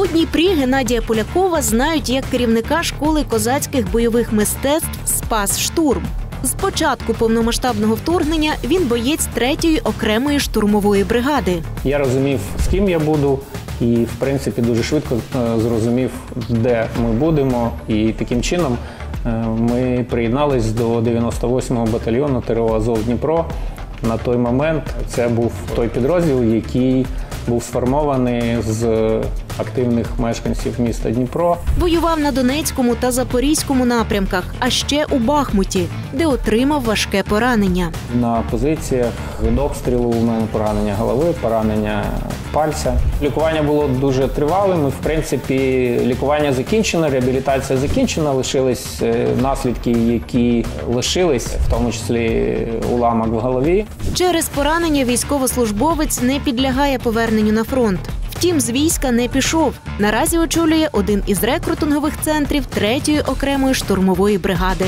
Дніпрі Геннадія Полякова знають як керівника школи козацьких бойових мистецтв «Спас-Штурм». З початку повномасштабного вторгнення він боєць 3-ї окремої штурмової бригади. Я розумів, з ким я буду, і, в принципі, дуже швидко зрозумів, де ми будемо. І таким чином ми приєднались до 98-го батальйону ТрО «Азов Дніпро». На той момент це був той підрозділ, який був сформований з активних мешканців міста Дніпро. Воював на Донецькому та Запорізькому напрямках, а ще у Бахмуті, де отримав важке поранення. На позиціях від обстрілу у мене поранення голови, поранення пальця. Лікування було дуже тривалим. В принципі, лікування закінчено, реабілітація закінчена, лишились наслідки, які лишились, в тому числі уламок в голові. Через поранення військовослужбовець не підлягає поверненню на фронт. Втім, з війська не пішов. Наразі очолює один із рекрутингових центрів 3-ї окремої штурмової бригади.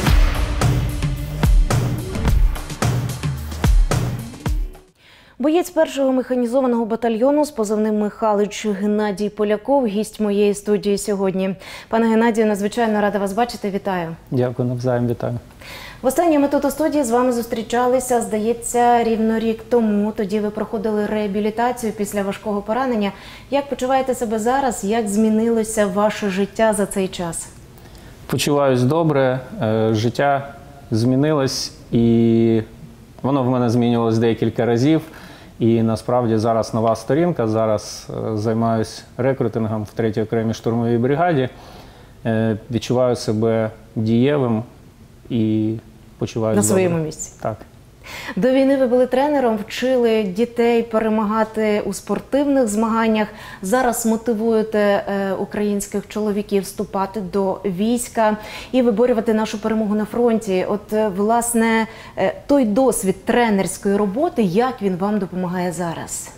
Боєць 1-го механізованого батальйону з позивним Михалич Геннадій Поляков – гість моєї студії сьогодні. Пане Геннадію, надзвичайно рада вас бачити. Вітаю. Дякую, навзаєм вітаю. Востаннє ми тут у студії з вами зустрічалися, здається, рівно рік тому. Тоді ви проходили реабілітацію після важкого поранення. Як почуваєте себе зараз? Як змінилося ваше життя за цей час? Почуваюсь добре. Життя змінилось, і воно в мене змінювалось декілька разів. І насправді зараз нова сторінка. Зараз займаюся рекрутингом в 3-й окремій штурмовій бригаді. Відчуваю себе дієвим і почуваюся на своєму місці. Так. До війни ви були тренером, вчили дітей перемагати у спортивних змаганнях. Зараз мотивуєте українських чоловіків вступати до війська і виборювати нашу перемогу на фронті. От, власне, той досвід тренерської роботи, як він вам допомагає зараз?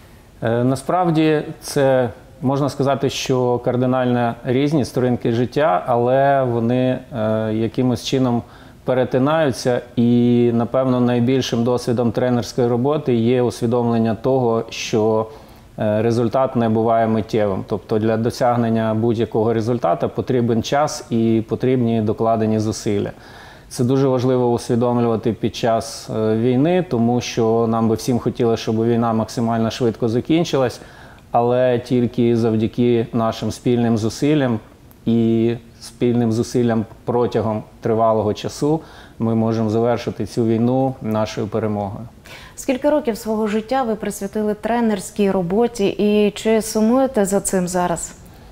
Насправді, це можна сказати, що кардинально різні сторінки життя, але вони якимось чином перетинаються, і, напевно, найбільшим досвідом тренерської роботи є усвідомлення того, що результат не буває миттєвим. Тобто для досягнення будь-якого результату потрібен час і потрібні докладені зусилля. Це дуже важливо усвідомлювати під час війни, тому що нам би всім хотілося, щоб війна максимально швидко закінчилась, але тільки завдяки нашим спільним зусиллям і спільним зусиллям протягом тривалого часу ми можемо завершити цю війну нашою перемогою. Скільки років свого життя ви присвятили тренерській роботі і чи сумуєте за цим зараз?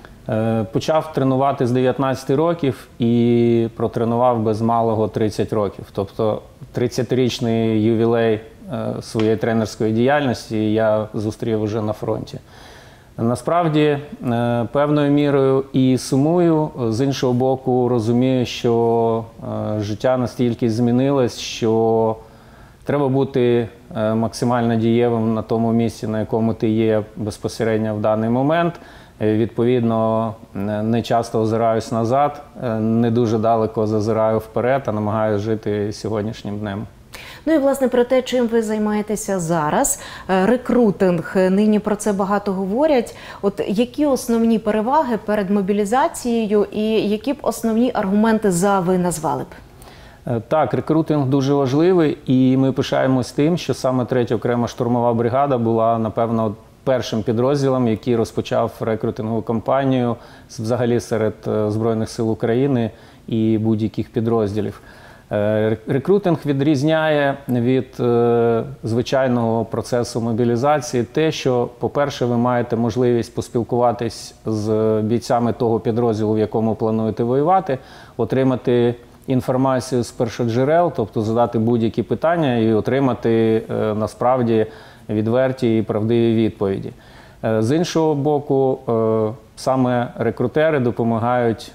Почав тренувати з 19 років і протренував без малого 30 років. Тобто 30-річний ювілей своєї тренерської діяльності я зустрів вже на фронті. Насправді, певною мірою і сумую, з іншого боку, розумію, що життя настільки змінилось, що треба бути максимально дієвим на тому місці, на якому ти є безпосередньо в даний момент. Відповідно, не часто озираюсь назад, не дуже далеко зазираю вперед, а намагаюся жити сьогоднішнім днем. Ну і, власне, про те, чим ви займаєтеся зараз. Рекрутинг, нині про це багато говорять. От які основні переваги перед мобілізацією і які б основні аргументи «за» ви назвали б? Так, рекрутинг дуже важливий, і ми пишаємось тим, що саме 3-я окрема штурмова бригада була, напевно, першим підрозділом, який розпочав рекрутингову кампанію взагалі серед Збройних сил України і будь-яких підрозділів. Рекрутинг відрізняє від звичайного процесу мобілізації те, що, по-перше, ви маєте можливість поспілкуватись з бійцями того підрозділу, в якому плануєте воювати, отримати інформацію з першоджерел, тобто задати будь-які питання і отримати насправді відверті і правдиві відповіді. З іншого боку, саме рекрутери допомагають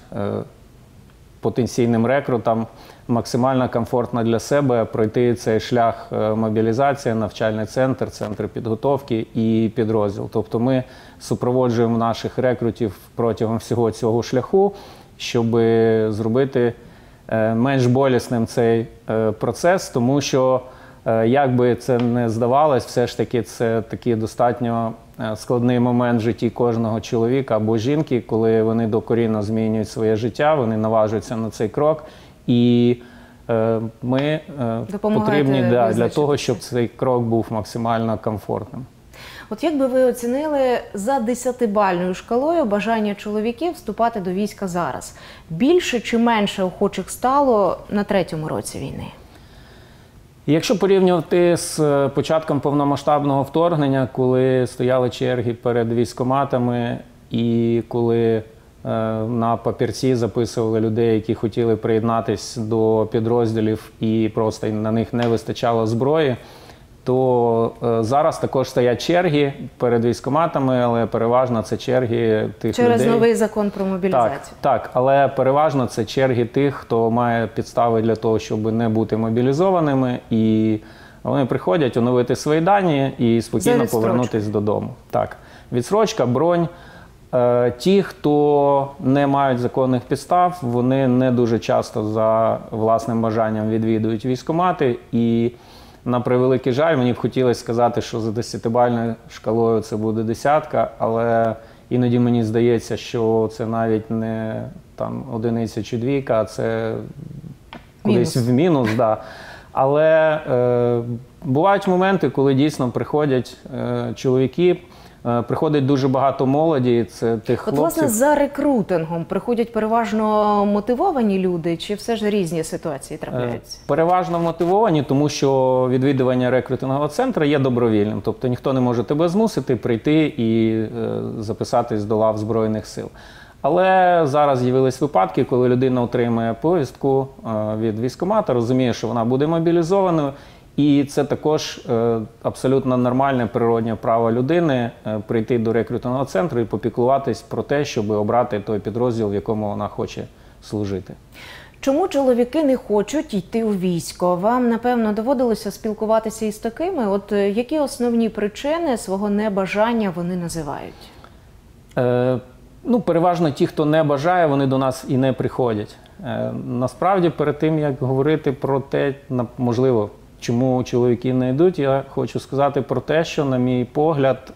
потенційним рекрутам максимально комфортно для себе пройти цей шлях мобілізації, навчальний центр, центр підготовки і підрозділ. Тобто ми супроводжуємо наших рекрутів протягом всього цього шляху, щоб зробити менш болісним цей процес, тому що Як би це не здавалось, все ж таки це такий достатньо складний момент в житті кожного чоловіка або жінки, коли вони докорінно змінюють своє життя, вони наважуються на цей крок. І ми потрібні для того, щоб цей крок був максимально комфортним. От як би ви оцінили за 10-бальною шкалою бажання чоловіків вступати до війська зараз? Більше чи менше охочих стало на 3-му році війни? Якщо порівнювати з початком повномасштабного вторгнення, коли стояли черги перед військкоматами і коли на папірці записували людей, які хотіли приєднатися до підрозділів і просто на них не вистачало зброї, то зараз також стоять черги перед військкоматами, але переважно це черги тих людей. Через новий закон про мобілізацію. Так, але переважно це черги тих, хто має підстави для того, щоб не бути мобілізованими, і вони приходять оновити свої дані і спокійно повернутися додому. Так, відстрочка, бронь. Ті, хто не мають законних підстав, вони не дуже часто за власним бажанням відвідують військкомати, і на превеликий жаль, мені б хотілося сказати, що за 10-бальною шкалою це буде 10, але іноді мені здається, що це навіть не там 1 чи 2, а це кудись в мінус. Да. Але бувають моменти, коли дійсно приходять чоловіки, приходить дуже багато молоді, це тих хлопців. Власне, за рекрутингом приходять переважно мотивовані люди, чи все ж різні ситуації трапляються? Переважно мотивовані, тому що відвідування рекрутингового центру є добровільним. Тобто ніхто не може тебе змусити прийти і записатись до лав Збройних сил. Але зараз з'явились випадки, коли людина отримує повістку від військкомату, розуміє, що вона буде мобілізованою. І це також абсолютно нормальне природне право людини прийти до рекрутингового центру і попіклуватись про те, щоб обрати той підрозділ, в якому вона хоче служити. Чому чоловіки не хочуть йти у військо? Вам, напевно, доводилося спілкуватися із такими? От які основні причини свого небажання вони називають? Переважно ті, хто не бажає, вони до нас і не приходять. Насправді, перед тим, як говорити про те, можливо, чому чоловіки не йдуть, я хочу сказати про те, що, на мій погляд,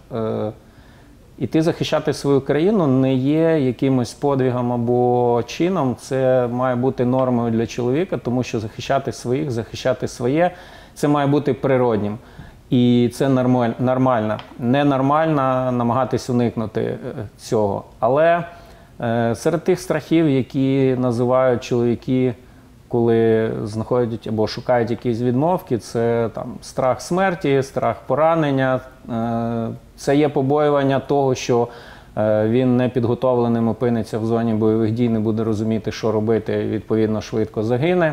іти захищати свою країну не є якимось подвигом або чином. Це має бути нормою для чоловіка, тому що захищати своїх, захищати своє – це має бути природнім. І це нормально. Ненормально намагатись уникнути цього. Але серед тих страхів, які називають чоловіки, коли знаходять або шукають якісь відмовки, це там страх смерті, страх поранення, це є побоювання того, що він непідготовленим опиниться в зоні бойових дій, не буде розуміти, що робити, і відповідно швидко загине.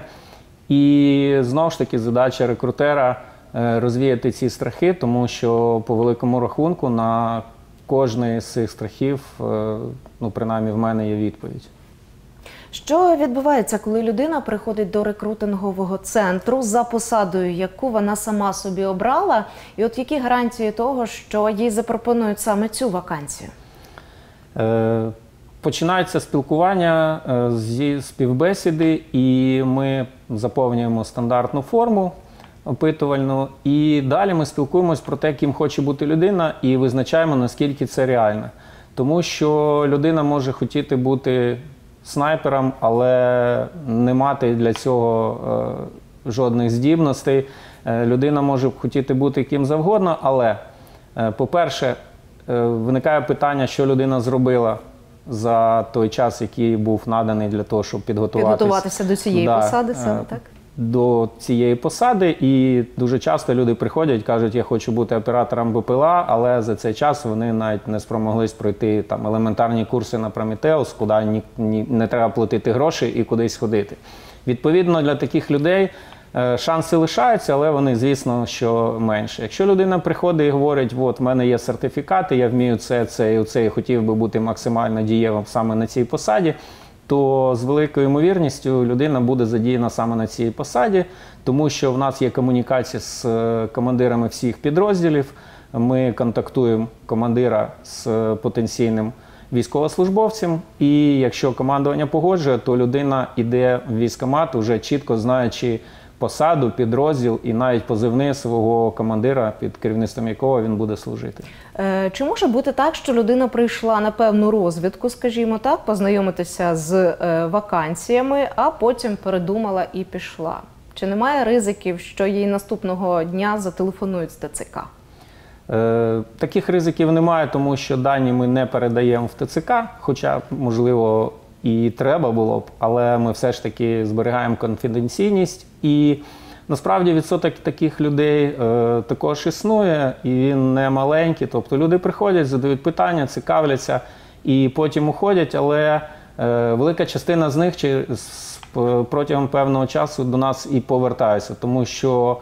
І знову ж таки задача рекрутера розвіяти ці страхи, тому що по великому рахунку на кожний з цих страхів, принаймні в мене є відповідь. Що відбувається, коли людина приходить до рекрутингового центру за посадою, яку вона сама собі обрала? І от які гарантії того, що їй запропонують саме цю вакансію? Починається спілкування зі співбесіди, і ми заповнюємо стандартну форму опитувальну. І далі ми спілкуємось про те, ким хоче бути людина, і визначаємо, наскільки це реально. Тому що людина може хотіти бути снайпером, але не мати для цього жодних здібностей. Людина може хотіти бути ким завгодно, але, по-перше, виникає питання, що людина зробила за той час, який був наданий для того, щоб підготуватися до цієї посади саме, так? До цієї посади, і дуже часто люди приходять і кажуть, я хочу бути оператором БПЛА, але за цей час вони навіть не спромоглись пройти там елементарні курси на Прометеус, куди не треба платити гроші і кудись ходити. Відповідно, для таких людей шанси лишаються, але вони, звісно, що менше. Якщо людина приходить і говорить, от в мене є сертифікати, я вмію це і це, і хотів би бути максимально дієвим саме на цій посаді, то з великою ймовірністю людина буде задіяна саме на цій посаді, тому що в нас є комунікація з командирами всіх підрозділів, ми контактуємо командира з потенційним військовослужбовцем, і якщо командування погоджує, то людина йде в військкомат, вже чітко знаючи, посаду, підрозділ і навіть позивний свого командира, під керівництвом якого він буде служити. Чи може бути так, що людина прийшла на певну розвідку, скажімо так, познайомитися з вакансіями, а потім передумала і пішла? Чи немає ризиків, що їй наступного дня зателефонують з ТЦК? Таких ризиків немає, тому що дані ми не передаємо в ТЦК, хоча, можливо, і треба було б, але ми все ж таки зберігаємо конфіденційність. І насправді відсоток таких людей також існує, і він не маленький. Тобто люди приходять, задають питання, цікавляться і потім уходять, але велика частина з них протягом певного часу до нас і повертаються, тому що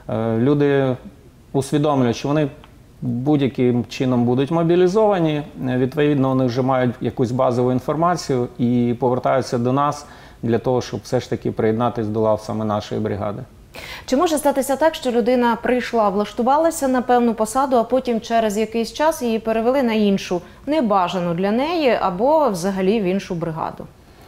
люди усвідомлюють, що вони будь-яким чином будуть мобілізовані, відповідно, вони вже мають якусь базову інформацію і повертаються до нас для того, щоб все ж таки приєднатися до лав саме нашої бригади. Чи може статися так, що людина прийшла, влаштувалася на певну посаду, а потім через якийсь час її перевели на іншу, небажану для неї або взагалі в іншу бригаду?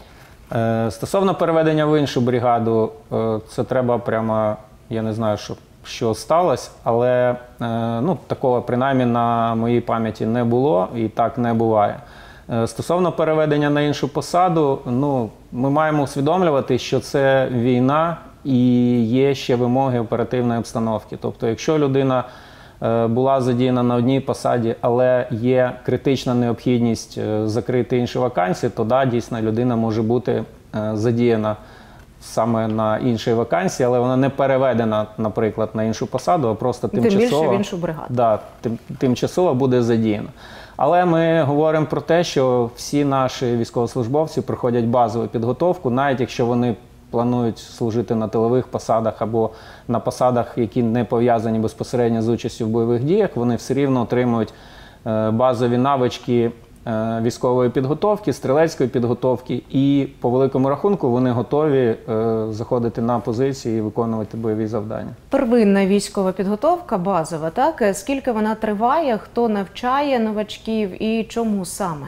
Стосовно переведення в іншу бригаду, це треба прямо, я не знаю, що сталося, але такого принаймні на моїй пам'яті не було і так не буває. Стосовно переведення на іншу посаду, ми маємо усвідомлювати, що це війна і є ще вимоги оперативної обстановки. Тобто, якщо людина була задіяна на одній посаді, але є критична необхідність закрити інші вакансії, то да, дійсно людина може бути задіяна саме на іншій вакансії, але вона не переведена, наприклад, на іншу посаду, а просто тимчасово. Тим більше в іншу бригаду. Да, тимчасово буде задіяна. Але ми говоримо про те, що всі наші військовослужбовці проходять базову підготовку, навіть якщо вони планують служити на тилових посадах або на посадах, які не пов'язані безпосередньо з участю в бойових діях, вони все рівно отримують базові навички військової підготовки, стрілецької підготовки, і по великому рахунку вони готові заходити на позиції і виконувати бойові завдання. Первинна військова підготовка, базова, так? Скільки вона триває, хто навчає новачків і чому саме?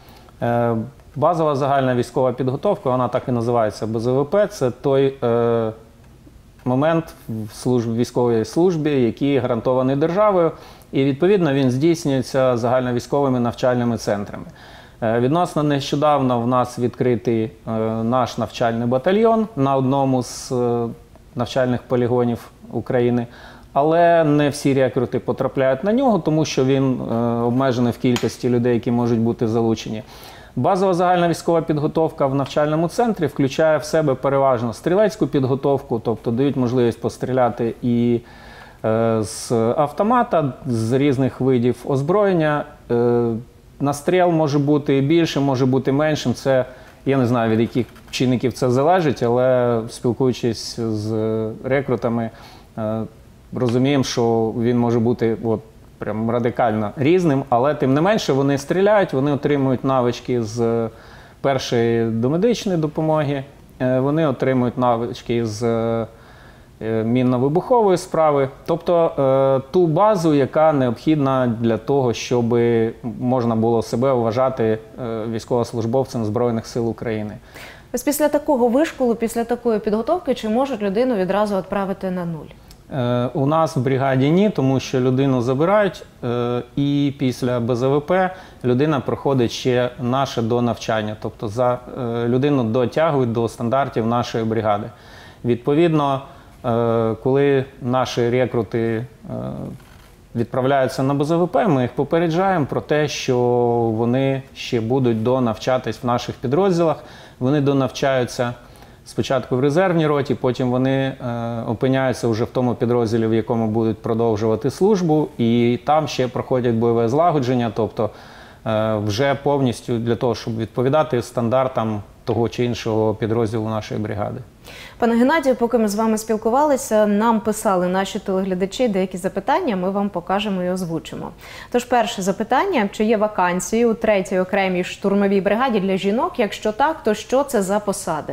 Базова загальна військова підготовка, вона так і називається БЗВП, це той момент в військовій службі, який гарантований державою, і відповідно він здійснюється загальновійськовими навчальними центрами. Відносно нещодавно в нас відкритий наш навчальний батальйон на одному з навчальних полігонів України, але не всі рекрути потрапляють на нього, тому що він обмежений в кількості людей, які можуть бути залучені. Базова загальна військова підготовка в навчальному центрі включає в себе переважно стрілецьку підготовку, тобто дають можливість постріляти і з автомата, з різних видів озброєння. Настріл може бути більшим, може бути меншим. Це, я не знаю, від яких чинників це залежить, але спілкуючись з рекрутами, розуміємо, що він може бути прям радикально різним, але тим не менше вони стріляють, вони отримують навички з першої домедичної допомоги, вони отримують навички з мінно-вибухової справи, тобто ту базу, яка необхідна для того, щоб можна було себе вважати військовослужбовцем Збройних сил України. Ось після такого вишколу, після такої підготовки, чи можуть людину відразу відправити на нуль? У нас в бригаді ні, тому що людину забирають, і після БЗВП людина проходить ще наше донавчання, тобто людину дотягують до стандартів нашої бригади. Відповідно, коли наші рекрути відправляються на БЗВП, ми їх попереджаємо про те, що вони ще будуть донавчатись в наших підрозділах, вони донавчаються спочатку в резервній роті, потім вони опиняються вже в тому підрозділі, в якому будуть продовжувати службу, і там ще проходять бойове злагодження, тобто вже повністю для того, щоб відповідати стандартам того чи іншого підрозділу нашої бригади. Пане Геннадію, поки ми з вами спілкувалися, нам писали наші телеглядачі деякі запитання, ми вам покажемо і озвучимо. Тож перше запитання, чи є вакансії у 3-й окремій штурмовій бригаді для жінок? Якщо так, то що це за посади?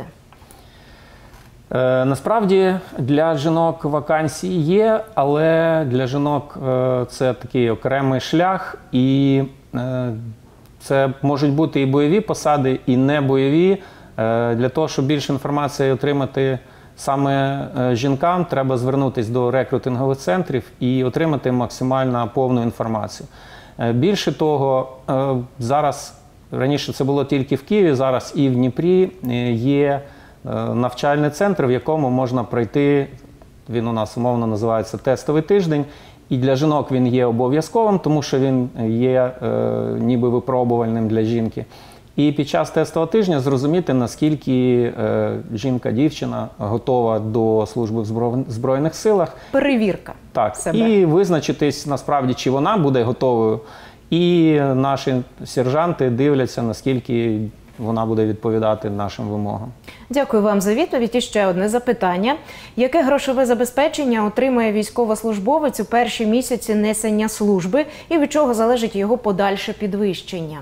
Насправді для жінок вакансії є, але для жінок це такий окремий шлях, і це можуть бути і бойові посади, і не бойові. Для того, щоб більше інформації отримати, саме жінкам треба звернутися до рекрутингових центрів і отримати максимально повну інформацію. Більше того, зараз, раніше це було тільки в Києві, зараз і в Дніпрі є навчальний центр, в якому можна пройти, він у нас умовно називається тестовий тиждень, і для жінок він є обов'язковим, тому що він є ніби випробувальним для жінки. І під час тестового тижня зрозуміти, наскільки жінка-дівчина готова до служби в Збройних силах. Перевірка. Так, себе. І визначитись насправді, чи вона буде готовою. І наші сержанти дивляться, наскільки вона буде відповідати нашим вимогам. Дякую вам за відповідь. І ще одне запитання. Яке грошове забезпечення отримує військовослужбовець у перші місяці несення служби і від чого залежить його подальше підвищення?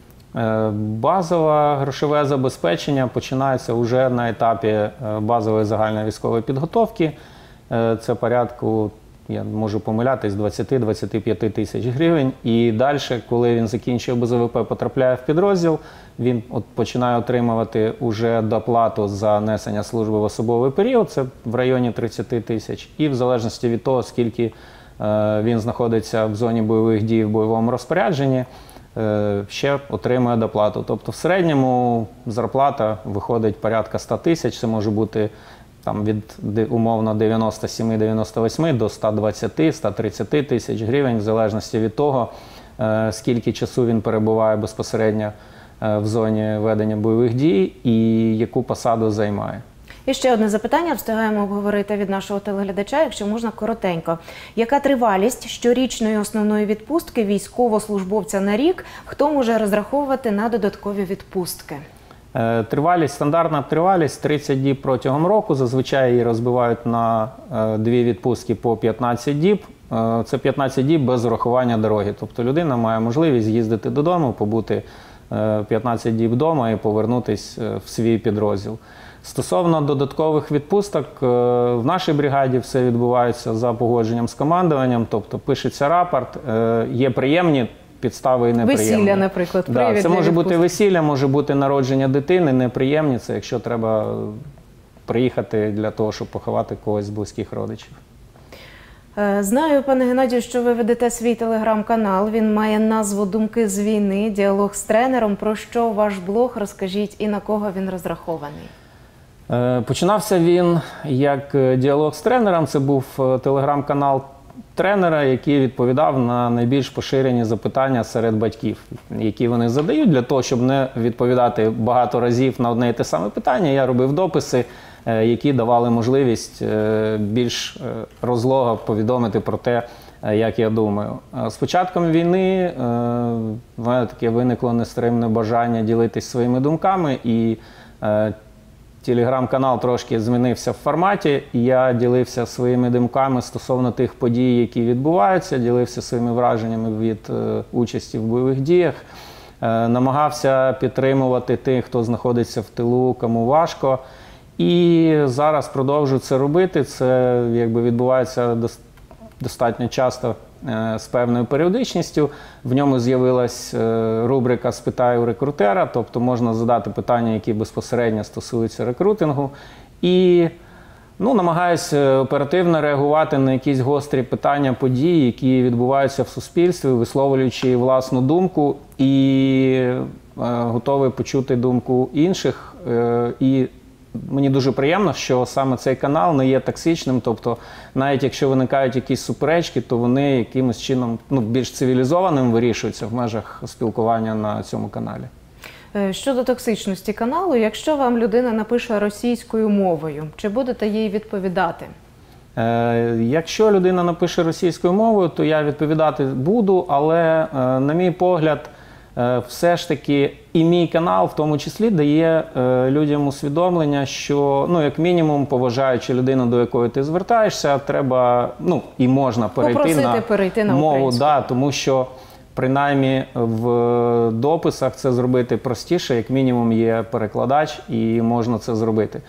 Базове грошове забезпечення починається вже на етапі базової загальної військової підготовки. Це порядку, я можу помилятись, 20-25 тисяч гривень. І далі, коли він закінчує БЗВП, потрапляє в підрозділ, він починає отримувати уже доплату за несення служби в особовий період, це в районі 30 тисяч. І в залежності від того, скільки він знаходиться в зоні бойових дій в бойовому розпорядженні, ще отримує доплату. Тобто в середньому зарплата виходить порядка 100 тисяч, це може бути там, від умовно 97-98 до 120-130 тисяч гривень, в залежності від того, скільки часу він перебуває безпосередньо в зоні ведення бойових дій і яку посаду займає. І ще одне запитання встигаємо обговорити від нашого телеглядача, якщо можна, коротенько. Яка тривалість щорічної основної відпустки військовослужбовця на рік? Хто може розраховувати на додаткові відпустки? Тривалість, стандартна тривалість 30 діб протягом року. Зазвичай її розбивають на дві відпустки по 15 діб. Це 15 діб без урахування дороги. Тобто людина має можливість їздити додому, побути 15 діб вдома і повернутися в свій підрозділ. Стосовно додаткових відпусток, в нашій бригаді все відбувається за погодженням з командуванням, тобто пишеться рапорт, є приємні підстави і неприємні. Весілля, наприклад, привід це для може бути відпустки. весілля, може бути народження дитини, неприємні, це якщо треба приїхати для того, щоб поховати когось з близьких родичів. Знаю, пане Геннадію, що ви ведете свій телеграм-канал. Він має назву «Думки з війни», діалог з тренером. Про що ваш блог? Розкажіть і на кого він розрахований? Починався він як діалог з тренером. Це був телеграм-канал тренера, який відповідав на найбільш поширені запитання серед батьків, які вони задають. Для того, щоб не відповідати багато разів на одне і те саме питання, я робив дописи, які давали можливість більш розлого повідомити про те, як я думаю. З початком війни в мене таке виникло нестримне бажання ділитись своїми думками, і телеграм-канал трошки змінився в форматі, і я ділився своїми думками стосовно тих подій, які відбуваються, ділився своїми враженнями від участі в бойових діях, намагався підтримувати тих, хто знаходиться в тилу, кому важко. І зараз продовжую це робити. Це якби відбувається достатньо часто з певною періодичністю. В ньому з'явилась рубрика «Спитаю рекрутера», тобто можна задати питання, які безпосередньо стосуються рекрутингу. І намагаюся оперативно реагувати на якісь гострі питання, події, які відбуваються в суспільстві, висловлюючи власну думку і готовий почути думку інших. І мені дуже приємно, що саме цей канал не є токсичним, тобто навіть якщо виникають якісь суперечки, то вони якимось чином більш цивілізованим вирішуються в межах спілкування на цьому каналі. Щодо токсичності каналу, якщо вам людина напише російською мовою, чи будете їй відповідати? Якщо людина напише російською мовою, то я відповідати буду, але, на мій погляд, все ж таки і мій канал в тому числі дає людям усвідомлення, що, як мінімум, поважаючи людину, до якої ти звертаєшся, треба, і можна перейти на мову, тому що принаймні в дописах це зробити простіше, як мінімум є перекладач і можна це зробити.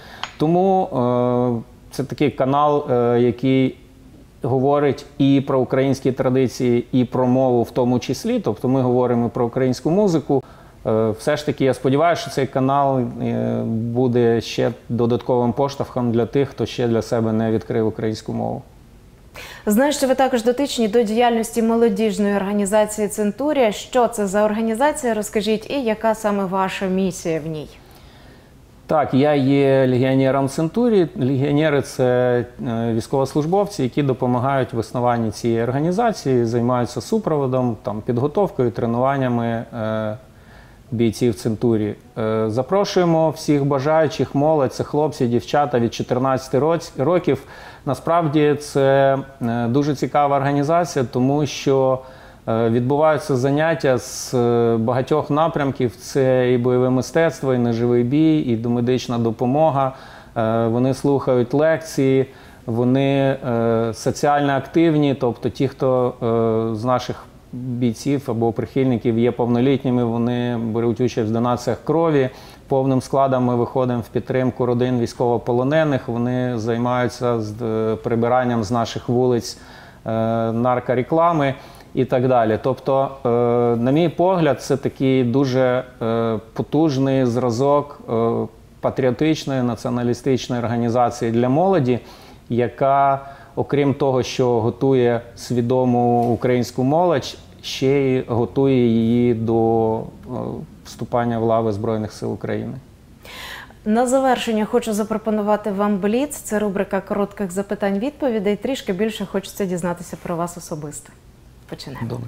Тому це такий канал, який говорить і про українські традиції, і про мову в тому числі. Тобто ми говоримо про українську музику, Все ж таки, я сподіваюся, що цей канал буде ще додатковим поштовхом для тих, хто ще для себе не відкрив українську мову. Знаю, що ви також дотичні до діяльності молодіжної організації «Центурія». Що це за організація, розкажіть, і яка саме ваша місія в ній? Так, я є легіонером Центурії. Легіонери – це військовослужбовці, які допомагають в існуванні цієї організації, займаються супроводом, підготовкою, тренуваннями бійців Центурії. Запрошуємо всіх бажаючих, молодь, це хлопці, дівчата від 14 років. Насправді це дуже цікава організація, тому що відбуваються заняття з багатьох напрямків. Це і бойове мистецтво, і неживий бій, і домедична допомога. Вони слухають лекції, вони соціально активні, тобто ті, хто з наших бійців або прихильників є повнолітніми, вони беруть участь в донаціях крові. Повним складом ми виходимо в підтримку родин військовополонених, вони займаються прибиранням з наших вулиць наркореклами і так далі. Тобто, на мій погляд, це такий дуже потужний зразок патріотичної, націоналістичної організації для молоді, яка, окрім того, що готує свідому українську молодь, ще й готує її до вступання в лави Збройних сил України. На завершення хочу запропонувати вам бліц. Це рубрика коротких запитань-відповідей. Трішки більше хочеться дізнатися про вас особисто. Починаємо. Добре.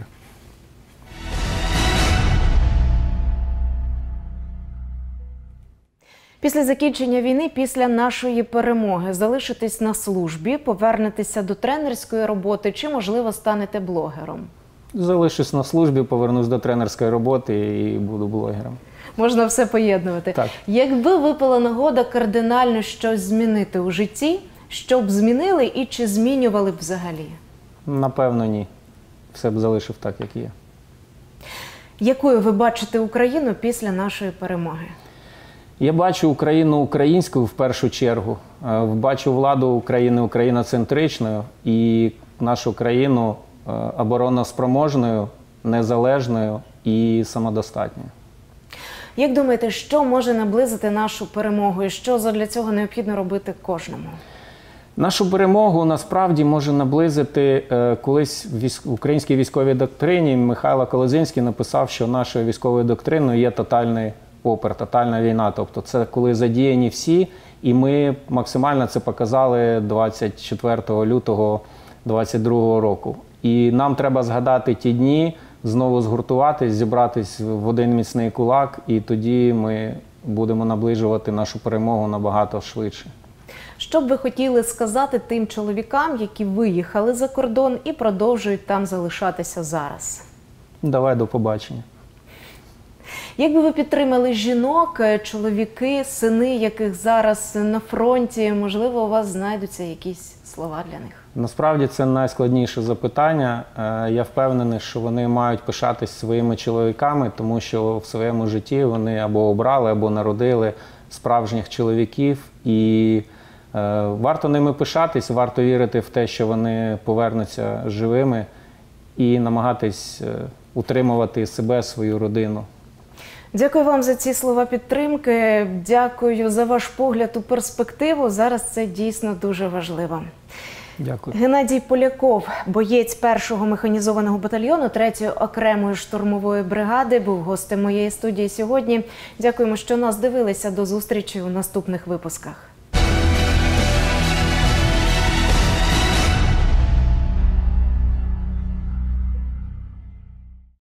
Після закінчення війни, після нашої перемоги, залишитесь на службі, повернетеся до тренерської роботи чи, можливо, станете блогером? Залишусь на службі, повернусь до тренерської роботи і буду блогером. Можна все поєднувати. Так. Якби випала нагода кардинально щось змінити у житті, що б змінили і чи змінювали б взагалі? Напевно, ні. Все б залишив так, як є. Якою ви бачите Україну після нашої перемоги? Я бачу Україну українською в першу чергу. Бачу владу України україноцентричною і нашу країну обороноспроможною, незалежною і самодостатньою. Як думаєте, що може наблизити нашу перемогу і що задля цього необхідно робити кожному? Нашу перемогу насправді може наблизити, колись в українській військовій доктрині Михайло Колодзинський написав, що нашою військовою доктриною є тотальний опір, тотальна війна. Тобто це коли задіяні всі, і ми максимально це показали 24 лютого 2022 року. І нам треба згадати ті дні, знову згуртуватись, зібратись в один міцний кулак, і тоді ми будемо наближувати нашу перемогу набагато швидше. Що б ви хотіли сказати тим чоловікам, які виїхали за кордон і продовжують там залишатися зараз? Давай, до побачення. Як би ви підтримали жінок, чоловіки, сини, яких зараз на фронті? Можливо, у вас знайдуться якісь слова для них? Насправді це найскладніше запитання. Я впевнений, що вони мають пишатись своїми чоловіками, тому що в своєму житті вони або обрали, або народили справжніх чоловіків. І варто ними пишатись, варто вірити в те, що вони повернуться живими і намагатись утримувати себе, свою родину. Дякую вам за ці слова підтримки. Дякую за ваш погляд у перспективу. Зараз це дійсно дуже важливо. Дякую. Геннадій Поляков, боєць 1-го механізованого батальйону 3-ї окремої штурмової бригади, був гостем моєї студії сьогодні. Дякуємо, що нас дивилися. До зустрічі у наступних випусках.